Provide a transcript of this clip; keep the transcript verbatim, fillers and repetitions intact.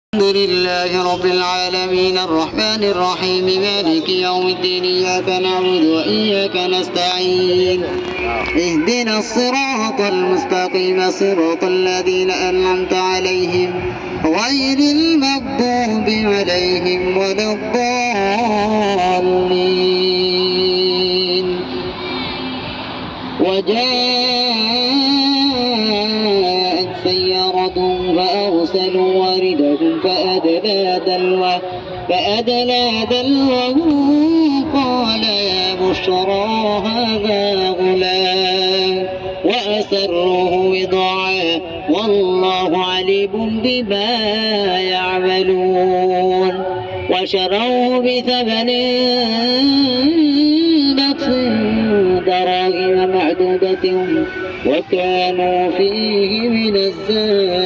الحمد لله رب العالمين الرحمن الرحيم مالك يوم الدين إياك نعبد وإياك نستعين اهدنا الصراط المستقيم صراط الذين أنعمت عليهم غير المغضوب عليهم ولا الضالين. وجاءت سيارة فأرسلوا واردهم فأدلى دلوه فأدلى دلوه قال يا بشرى هذا غلام وأسروه بضاعة والله عليم بما يعملون. وشروه بثمن بخس دراهم معدودة وكانوا فيه من الزاهدين.